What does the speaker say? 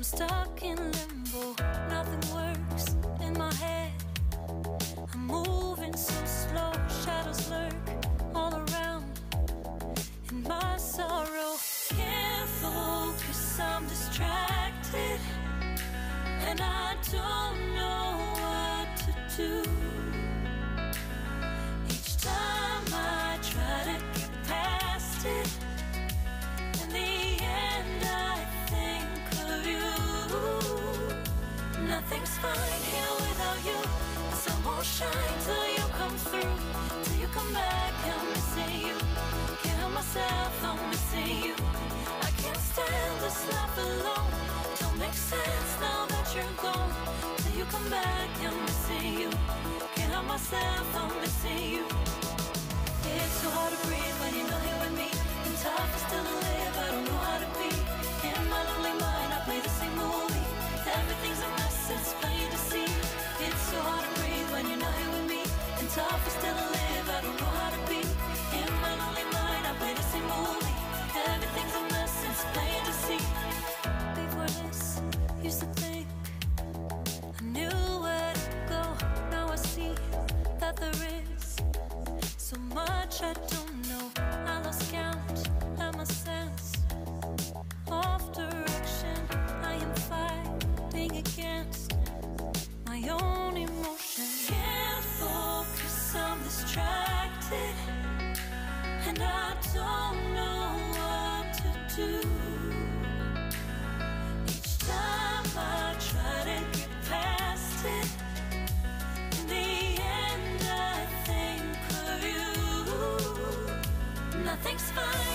I'm stuck in limbo, nothing works in my head. I'm moving so slow, shadows lurk all around. In my sorrow, can't focus, I'm distracted, and I don't know what to do. Each time I try to get past it, in the end I think of you. Nothing's fine here without you. The sun won't shine till you come through, till you come back. I'm missing you. Can't help myself, I'm missing you. I can't stand this life alone. Don't make sense now that you're gone. Till you come back, I'm missing you. Can't help myself, I'm missing you. It's so hard to breathe when you're not here with me. And tough is still to live, I don't know how to be. In my lonely mind, I play the same movie. Everything's a mess, it's plain to see. It's so hard to breathe when you're not here with me. And tough is still to live, I don't know how to be. In my lonely mind, I play the same movie. Everything's a mess, it's plain to see. Before this, used to think I knew where to go. Now I see that there is so much I don't know. I lost count and my sense of direction. I am fighting against my own emotion. Can't focus, I'm distracted, and I don't know what to do. Each time I try to get past it, in the end I think of you. Nothing's fine